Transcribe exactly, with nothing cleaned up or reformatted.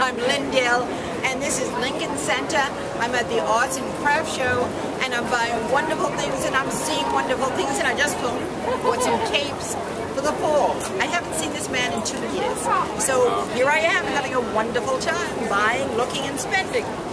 I'm Lynn Dell, and this is Lincoln Center. I'm at the Arts and Crafts Show, and I'm buying wonderful things, and I'm seeing wonderful things, and I just bought some capes for the fall. I haven't seen this man in two years. So here I am having a wonderful time, buying, looking, and spending.